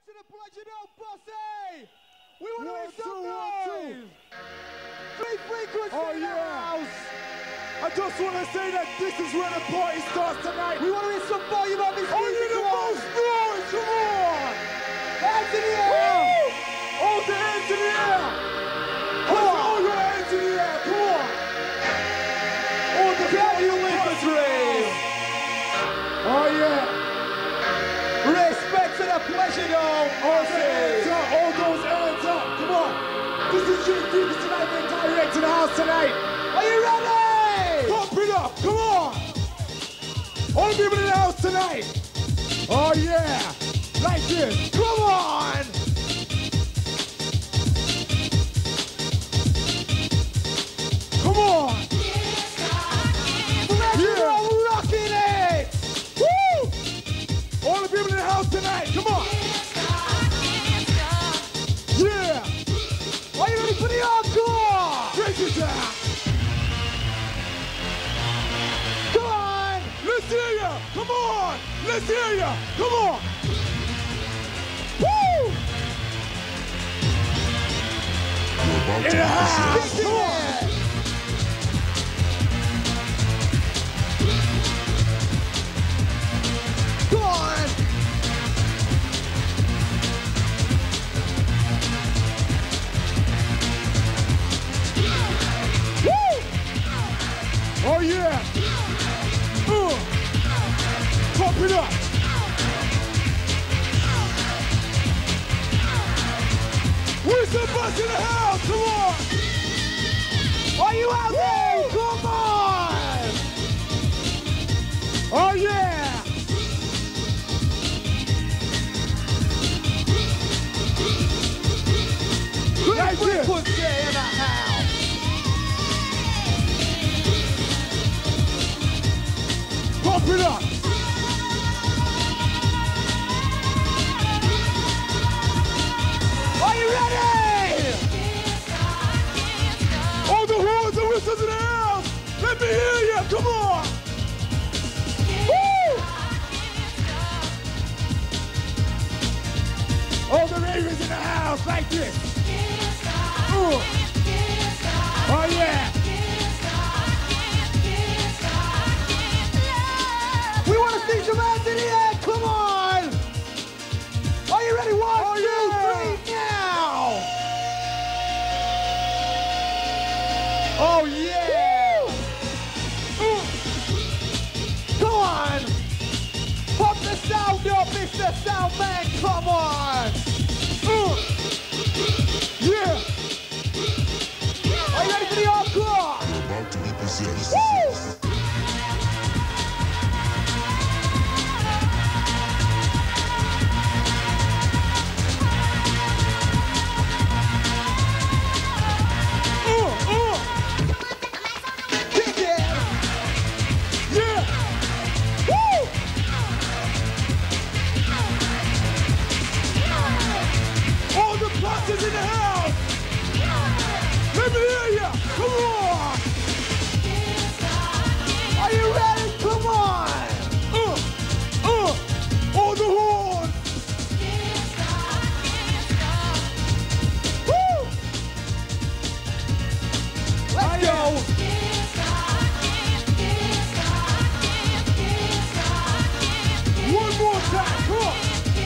to the Pleasuredrome, Bossy! We want to make some noise! Three frequencies in the house! I just want to say that this is where the party starts tonight. We want to hear some volume on this music. Only the most noise, come on! Hands in the air! All the hands in the air! All your hands in the air, come on! All the Can you with us, Rave? Oh yeah! Respect to the Pleasuredome, Bossy! All those hands up, come on! This is your frequency tonight, we're direct to the house tonight! Are you ready? Pump it up, come on! All the people in the house tonight! Oh yeah! Like this, come on! Come on! Pleasuredome rocking it! Woo! All the people in the house tonight, come on! Yeah! Are you ready for the encore? Break it down! Come on! Let's hear ya! Come on! Let's hear ya! Come on! Woo! In the house! Come on! Come on! Woo! Oh yeah! Pump it up! Where's the bus in the house? Come on! Are you out there? Come on! Oh yeah! Like this! Put in the house! Pump it up! Are you ready? All the horns and whistles in the house! Let me hear you! Come on! Woo! All the ravens in the house like this! Oh yeah! We want to see some hands in the air. Come on! Are you ready? One, two, three, now! Oh yeah! Come on! Pump the sound up, Mr. Soundman. Come on! Yeah! Are you ready for the encore? About to be possessed. Woo! Kick it! Yeah! Woo! All the pluses in the house! Let me hear ya! Come on! Are you ready? Come on! All the horns! Woo! Let's go! One more time, come on!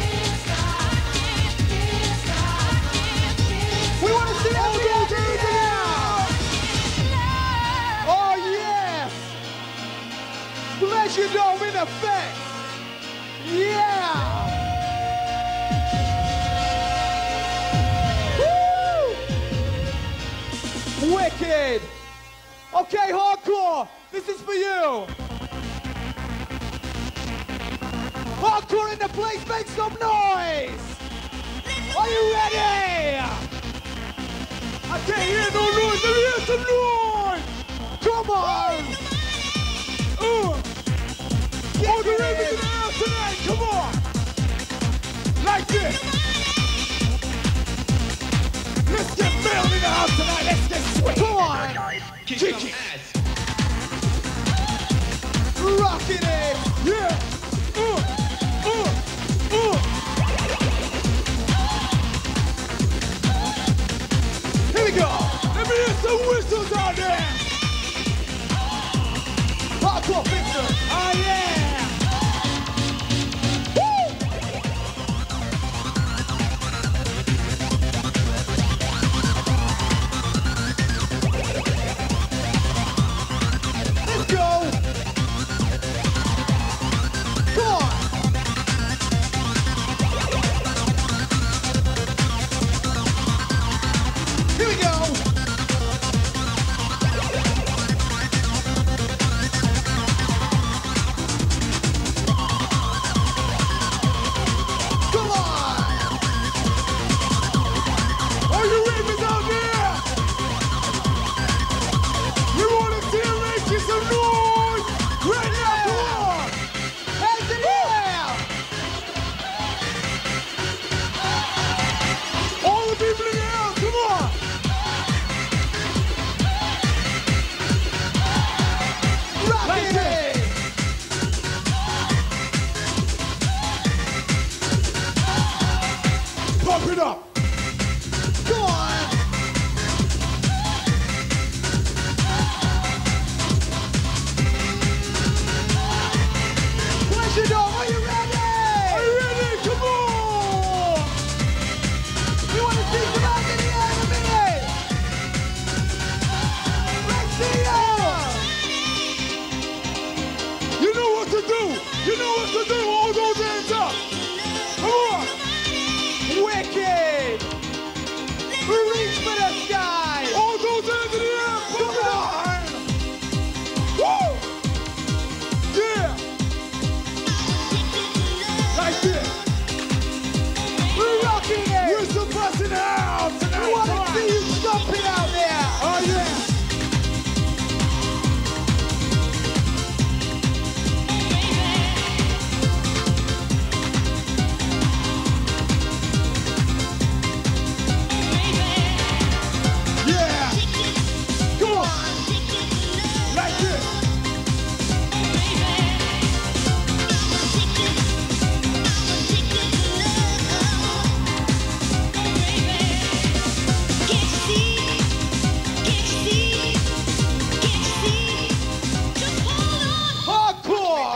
We want to see that Oh yes! Pleasuredome in effect! Yeah! Woo! Wicked! Okay, hardcore! This is for you! Hardcore in the place, make some noise! Are you ready? I can't hear no noise! Let me hear some noise! Come on! All the ravens in the house tonight, come on! Like this! Let's get male in the house tonight, let's get sweet! Come on! Kick it! Rocking it! Yeah! pistols out there. Hardcore pistols. Oh yeah. Woo! Let's go. Come on. Here we go. Come on. Are you ravers out there? We want to see a make some noise. Right now, come on. Hands in the air. All the people in the house, come on. Rocking it. Pump it up. Come on. Pleasuredrome, are you ready? Are you ready? Come on. We want to see some hands in the air in a minute. Let's see ya. You know what to do. You know what to do. All those hands up. Come on. Wicked. We reach for the sky. All those hands in the air. Pump it up. Woo. Yeah. Like this. We're rocking it. We're suppressing the house tonight. We want Come to on. see you stomping out there. Oh yeah. Yeah. Come on. Like this. Hardcore.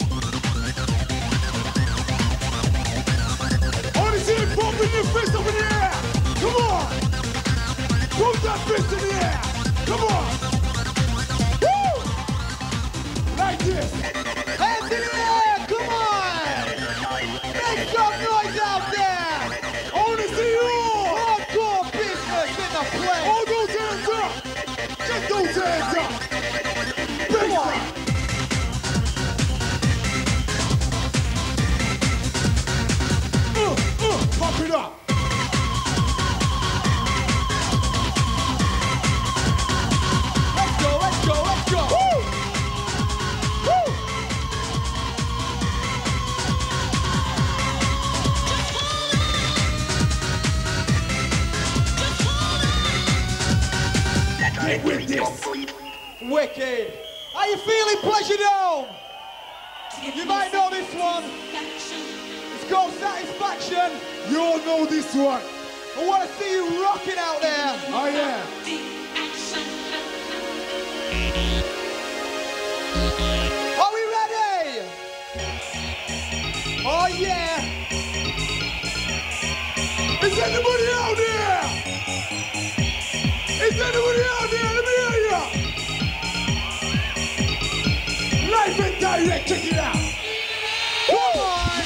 I want to see you pumping your fist up in the air. Come on. Pump that fist in the air. Come on. Woo. Like this. Hands in the air. Come on. Make some noise out there. I want to see you all. Hardcore business in the place. All those hands up. Get those hands up. Come on. Pump it up. Let's go, let's go, let's go. Woo. Woo. Get with this. Wicked. How you feeling, Pleasuredrome? You might know this one. It's called Satisfaction. You all know this one. I want to see you rocking out there. Oh yeah. Are we ready? Oh yeah. Is anybody out there? Is anybody out there? Let me hear ya. Live and direct, check it out. Come on.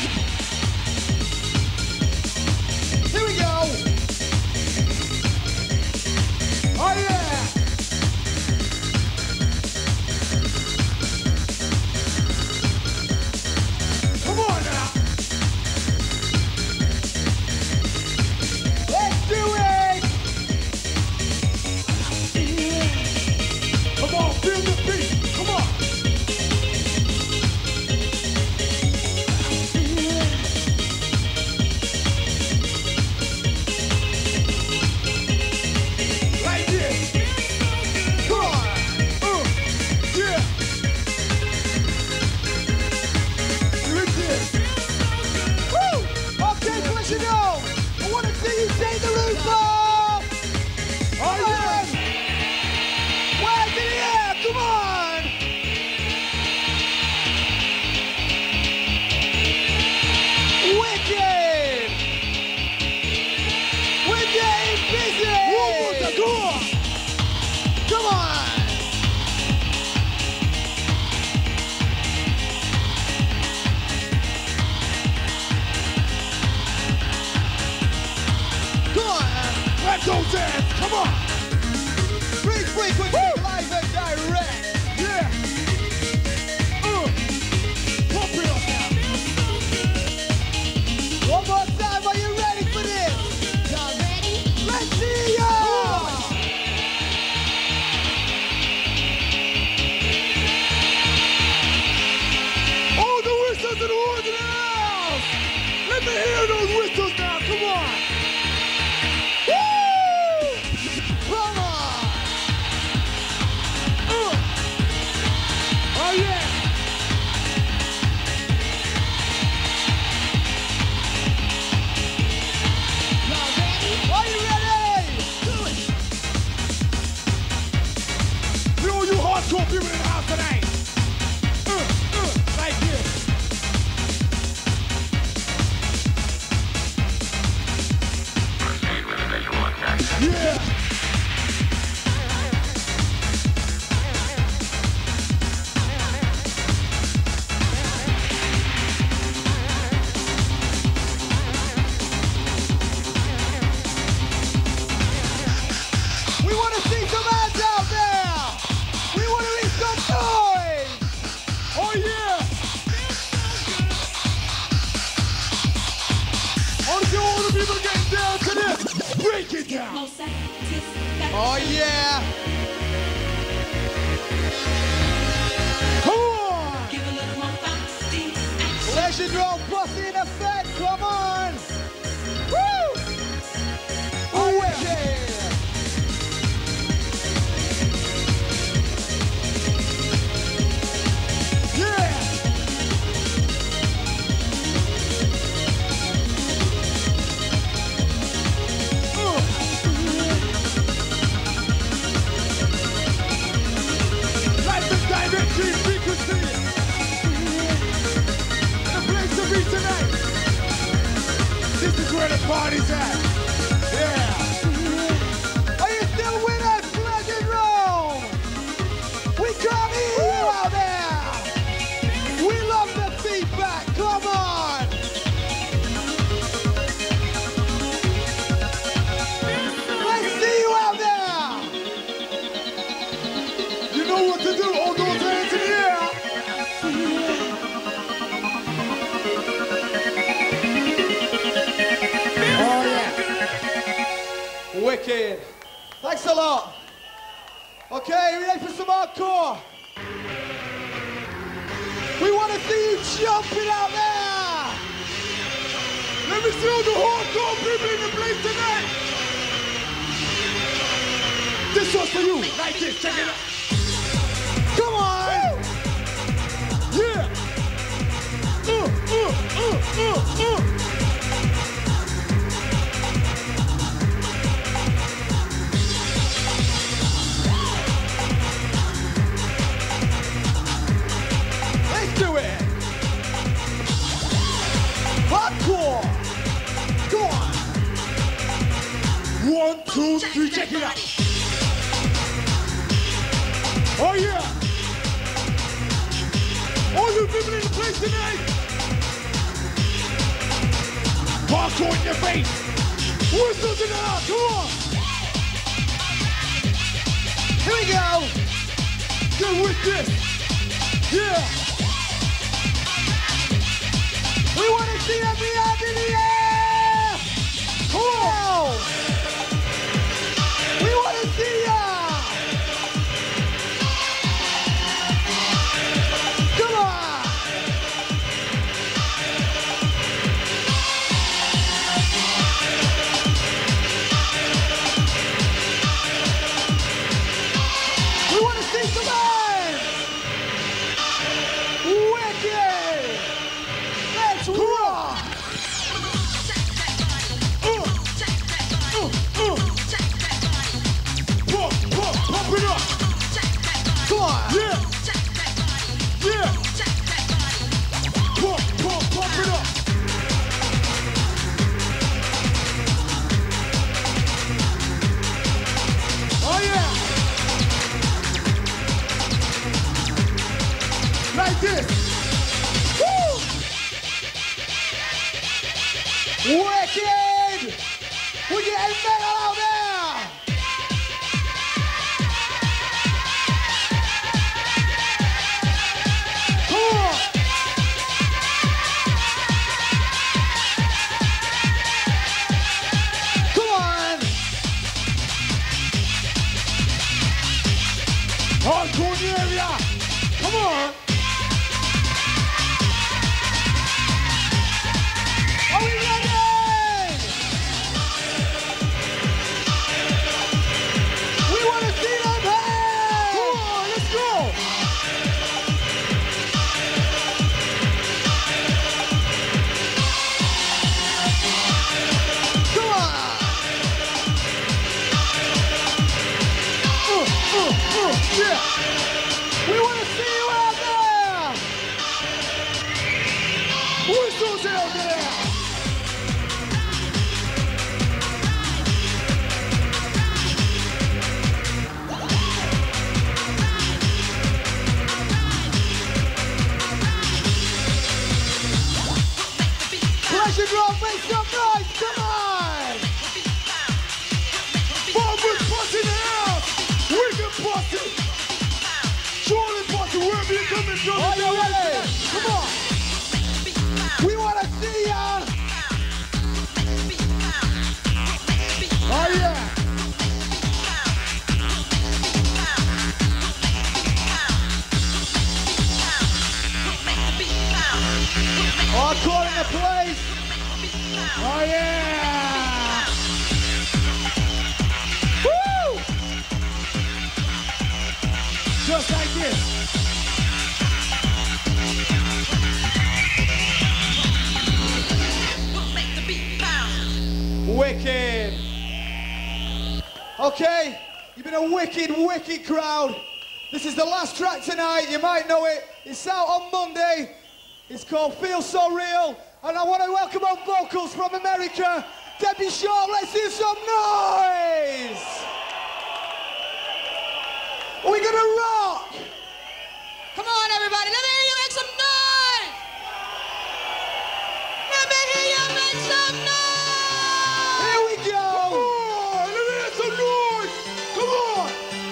Here we go. Oh yeah. Come on now. Let's do it. Come on, feel the beat. Come on. Let those hands, come on. Free frequency, live and direct. Yeah. Pump it up now. One more time, are you ready for this? Y'all ready? Let's see ya! All the whistles and the horns in the house. Let me hear those whistles now, come on. Woo! Come on! Oh yeah. Y'all ready? Are you ready? You know you hardcore people in the house tonight. Like this. Yeah. We want to see some hands out there! We want to hear some noise! Oh yeah. I want to see all the people getting down to this. Break it down. Oh yeah! Come on. Pleasuredrome plus in effect, come on! Woo! Oh yeah! Yeah. Life is direct frequency. The place to be tonight. This is where the party's at. Yeah. Are you still with us, Pleasuredrome? We can't hear you out there! We love the feedback, come on! Let's see you out there! You know what to do. All those hands in the air. Oh yeah. Wicked. Thanks a lot. Okay, we ready for some hardcore? We want to see you jumping out there! Let me see all the hardcore people in the place tonight. This one's for you. Like this. Check it out. Come on! Yeah. Let's do it! Hardcore! Go on! 1, 2, 3. Check it out. Oh yeah. All you people in the place tonight. Hardcore in your face. Whistles in the house. Come on. Here we go! Get with this. Yeah. We want to see every hand in the air! Come on! We want to see ya! Come on! We want to see some hands! Wicked! Let's rock! Pump it up. Come on! Yeah. Yeah. Pump it up. Oh yeah. Like this. Woo! Wicked! We're getting metal out there! place. Oh yeah! Woo! Just like this. Wicked. Okay, you've been a wicked, wicked crowd. This is the last track tonight. You might know it. It's out on Monday. It's called Feel So Real. And I want to welcome on vocals from America, Debbie Shaw. Let's hear some noise. Are we gonna rock? Come on, everybody. Let me hear you make some noise. Let me hear you make some noise. Here we go. Come on, let me hear some noise. Come on.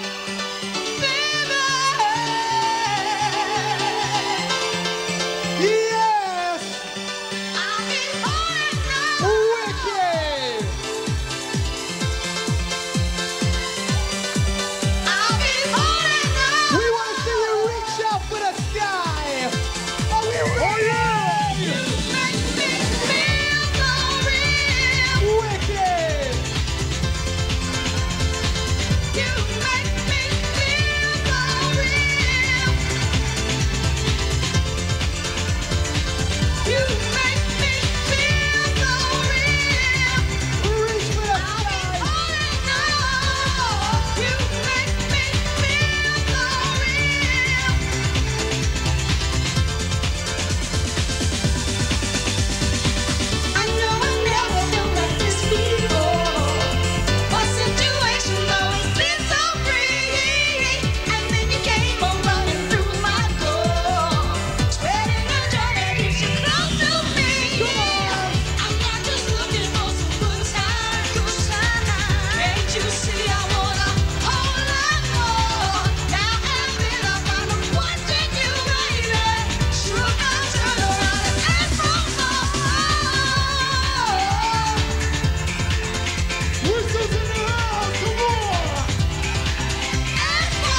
Yes. I'll be holding on. Wicked. I'll be holding on. We want to see you reach out for the sky. Are we ready? You make me feel so real. Wicked. You make me feel so real. You make me feel so real. Reach for the I'll be sky. holding on. You make me feel so real. I know I never felt like this before. My situation's always been so free, and then you came on running through my door, spreading a joy that keeps you close to me. I'm not just looking for some good times. Can't you see I want a whole lot more? Now and then I find I'm watching you, baby. Sure, I'll turn around and ask for more. Whistles in the house, come on. Ask for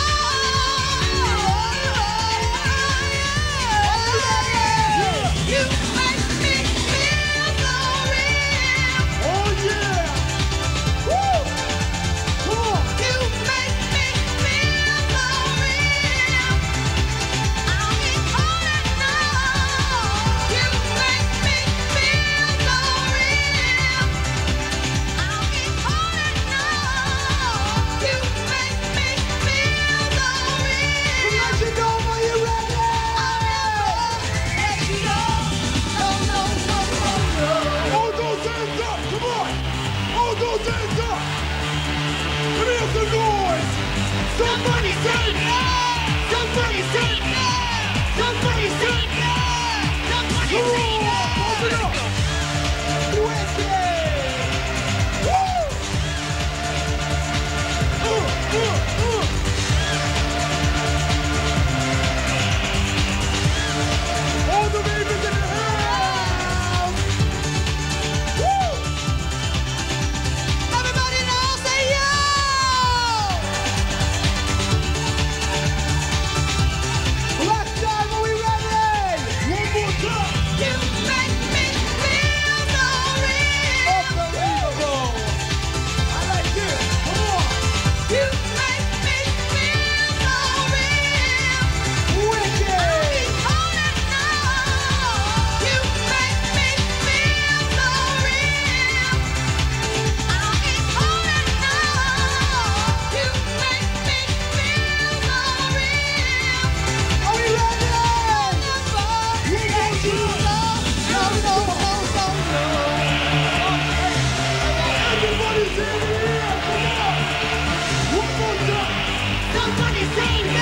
more. You make me feel so real. Oh yeah. Woo. Come on. You make me feel so real. I'll be holding on. You make me feel so real. I'll be holding on. You make me feel so real. Let you know when you're ready. Let you go. No, no, no, no, no. Hold those hands up, come on. Hold those hands up. Let me hear some noise. Somebody say yeah. Somebody say yeah. Somebody say yeah. Somebody say yeah. Open up. Wicked. Woo. All the babies in the house. Woo. Everybody now say yo! Last time, are we ready? One more time. You make me feel so real. Unbelievable. I like this. Come on. You make me feel so real. Wicked. I'll be holding on. You make me feel so real. I'll be holding on. You make me feel so real. Are we ready? Let you go. No, no, no, no, no. Everybody say yeah. Come on. One more time. Somebody say yeah.